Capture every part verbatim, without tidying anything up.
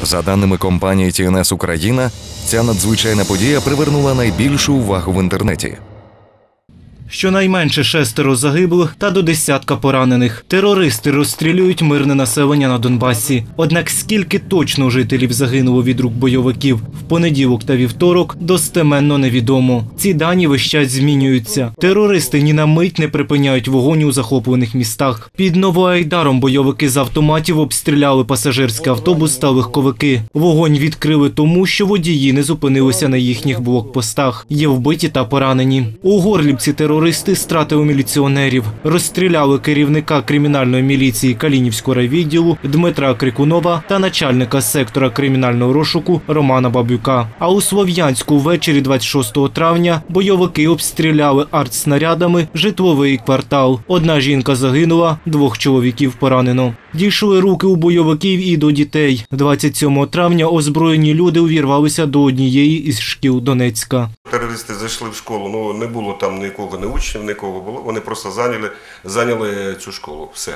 За даними компанії Ті Ен Ес Україна, ця надзвичайна подія привернула найбільшу увагу в інтернеті. Щонайменше шестеро загиблих та до десятка поранених. Терористи розстрілюють мирне населення на Донбасі. Однак скільки точно жителів загинуло від рук бойовиків в понеділок та вівторок, достеменно невідомо. Ці дані весь час змінюються. Терористи ні на мить не припиняють вогонь у захоплених містах. Під Новоайдаром бойовики з автоматів обстріляли пасажирський автобус та легковики. Вогонь відкрили тому, що водії не зупинилися на їхніх блокпостах. Є вбиті та поранені. У Горлівці терористи Терористи стратили міліціонерів. Розстріляли керівника кримінальної міліції Калинівського райвідділу Дмитра Крикунова та начальника сектора кримінального розшуку Романа Бабюка. А у Слов'янську ввечері двадцять шостого травня бойовики обстріляли артснарядами житловий квартал. Одна жінка загинула, двох чоловіків поранено. Дійшли руки у бойовиків і до дітей. двадцять сьомого травня озброєні люди увірвалися до однієї із шкіл Донецька. Терористи зайшли в школу, ну не було там нікого, не учнів, нікого було. Вони просто зайняли, зайняли цю школу, все.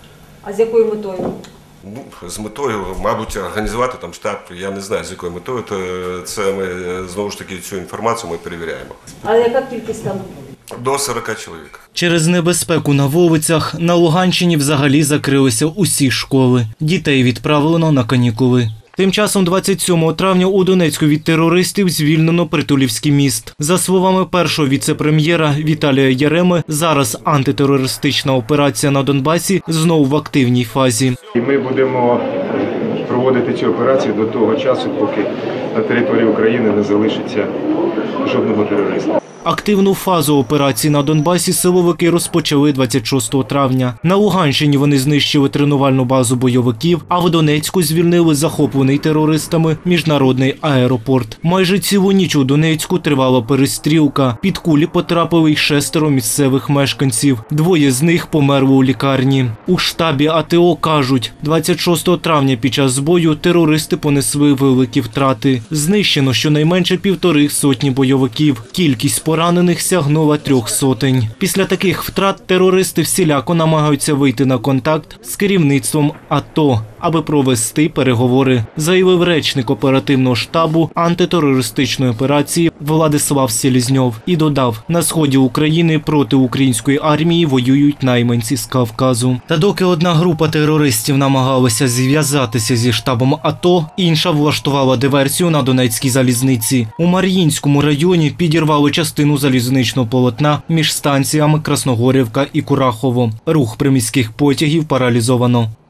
А з якою метою? Ну, з метою, мабуть, організувати там штаб, я не знаю, з якою метою. То це ми, знову ж таки, цю інформацію ми перевіряємо. А яка кількість там? До сорока чоловік. Через небезпеку на вулицях на Луганщині взагалі закрилися усі школи. Дітей відправлено на канікули. Тим часом двадцять сьомого травня у Донецьку від терористів звільнено Притулівський міст. За словами першого віце-прем'єра Віталія Яреми, зараз антитерористична операція на Донбасі знову в активній фазі. І ми будемо проводити цю операцію до того часу, поки на території України не залишиться жодного терориста. Активну фазу операції на Донбасі силовики розпочали двадцять шостого травня. На Луганщині вони знищили тренувальну базу бойовиків, а в Донецьку звільнили захоплений терористами міжнародний аеропорт. Майже цілу ніч у Донецьку тривала перестрілка. Під кулі потрапили й шестеро місцевих мешканців. Двоє з них померли у лікарні. У штабі А Те О кажуть, двадцять шостого травня під час бою терористи понесли великі втрати. Знищено щонайменше півтори сотні бойовиків. Кількість поранених сягнула трьох сотень. Після таких втрат терористи всіляко намагаються вийти на контакт з керівництвом А Те О, аби провести переговори, заявив речник оперативного штабу антитерористичної операції Владислав Селезньов і додав, на сході України проти української армії воюють найманці з Кавказу. Та доки одна група терористів намагалася зв'язатися зі штабом А Те О, інша влаштувала диверсію на Донецькій залізниці. У Мар'їнському районі підірвали частину залізничного полотна між станціями Красногорівка і Курахово. Рух приміських потягів паралізовано.